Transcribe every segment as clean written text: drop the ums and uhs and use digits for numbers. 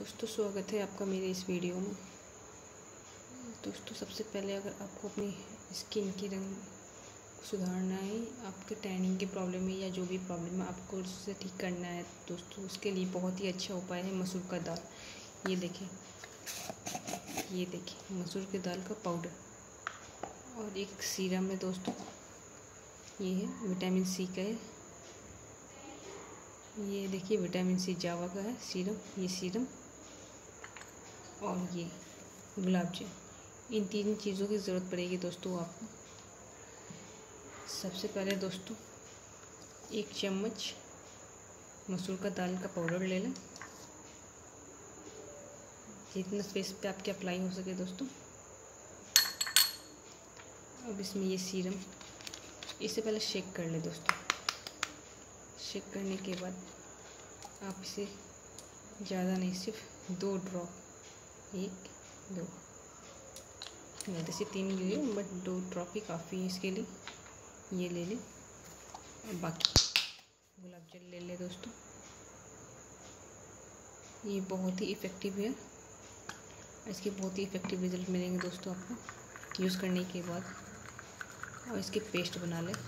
दोस्तों स्वागत है आपका मेरे इस वीडियो में। दोस्तों सबसे पहले अगर आपको अपनी स्किन की रंग सुधारना है, आपके टैनिंग की प्रॉब्लम है या जो भी प्रॉब्लम है आपको उससे ठीक करना है दोस्तों, उसके लिए बहुत ही अच्छा उपाय है मसूर का दाल। ये देखिए मसूर की दाल का पाउडर और एक सीरम है दोस्तों। ये है विटामिन सी का है। ये देखिए विटामिन सी जावा का है सीरम, ये सीरम और ये गुलाब जल। इन तीन चीज़ों की ज़रूरत पड़ेगी दोस्तों आपको। सबसे पहले दोस्तों 1 चम्मच मसूर का दाल का पाउडर ले लें, जितना फेस पे आपके अप्लाई हो सके दोस्तों। अब इसमें ये सीरम, इससे पहले शेक कर ले दोस्तों। शेक करने के बाद आप इसे ज़्यादा नहीं, सिर्फ 2 ड्रॉप, 1 2 ज़्यादा से 3 ले लें, बट 2 ड्रॉप ही काफ़ी है इसके लिए। ये ले लें और बाकी गुलाब जल ले लें दोस्तों। ये बहुत ही इफ़ेक्टिव है, इसके बहुत ही इफ़ेक्टिव रिजल्ट मिलेंगे दोस्तों आपको यूज़ करने के बाद। और इसके पेस्ट बना लें।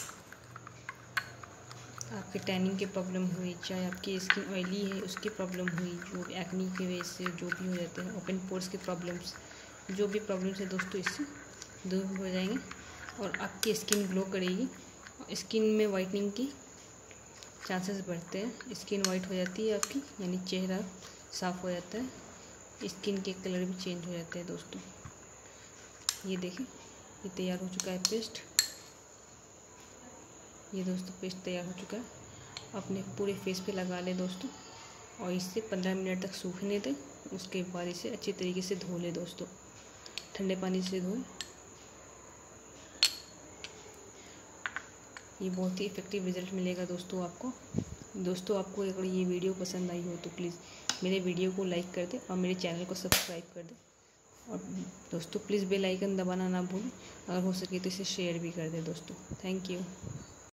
आपके टैनिंग की प्रॉब्लम हुई, चाहे आपकी स्किन ऑयली है उसकी प्रॉब्लम हुई, जो एक्नी की वजह से जो भी हो जाते हैं, ओपन पोर्स की प्रॉब्लम्स, जो भी प्रॉब्लम्स है दोस्तों इससे दूर हो जाएंगे और आपकी स्किन ग्लो करेगी। स्किन में वाइटनिंग की चांसेस बढ़ते हैं, स्किन वाइट हो जाती है आपकी, यानी चेहरा साफ़ हो जाता है, स्किन के कलर भी चेंज हो जाते हैं दोस्तों। ये देखिए ये तैयार हो चुका है पेस्ट। ये दोस्तों पेस्ट तैयार हो चुका है। अपने पूरे फेस पे लगा लें दोस्तों और इसे 15 मिनट तक सूखने दें। उसके बाद इसे अच्छी तरीके से धो लें दोस्तों, ठंडे पानी से धोएं। ये बहुत ही इफ़ेक्टिव रिज़ल्ट मिलेगा दोस्तों आपको। दोस्तों आपको अगर ये वीडियो पसंद आई हो तो प्लीज़ मेरे वीडियो को लाइक कर दें और मेरे चैनल को सब्सक्राइब कर दें। और दोस्तों प्लीज़ बेल आइकन दबाना ना भूलें, अगर हो सके तो इसे शेयर भी कर दें दोस्तों। Thank you.